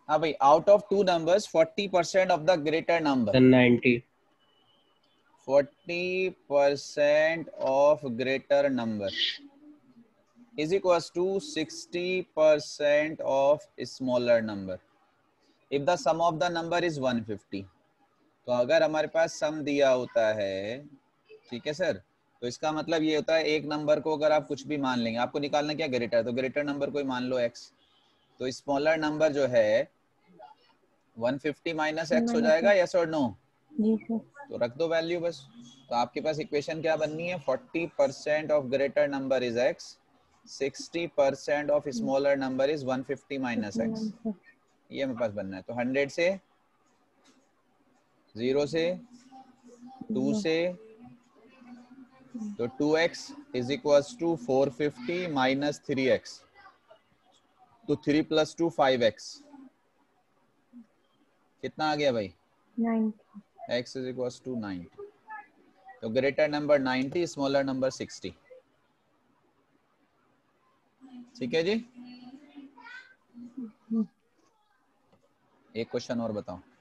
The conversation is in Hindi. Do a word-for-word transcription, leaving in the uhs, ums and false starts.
हाँ भाई, out of two numbers forty percent of the greater number, ninety forty percent of greater number is equals to sixty percent of smaller number if the sum of the number is one fifty। तो अगर हमारे पास सम दिया होता है, ठीक है सर, तो इसका मतलब ये होता है एक नंबर को अगर आप कुछ भी मान लेंगे, आपको निकालना क्या ग्रेटर, तो ग्रेटर नंबर को ही मान लो x, तो स्मॉलर नंबर जो है one fifty माइनस x हो जाएगा, यस और नो? जी सर। तो रख दो वैल्यू बस। तो आपके पास इक्वेशन क्या बननी है, forty percent of greater number is x, sixty percent of smaller number is one fifty minus x, ये हमारे पास बनना है। तो हंड्रेड से, जीरो से, टू से, तो two x is equals to four fifty minus three x, तो three plus two five x, कितना आ गया भाई, ninety. x is equals to ninety. तो greater number ninety, smaller number sixty. ठीक है जी, एक क्वेश्चन और बताओ।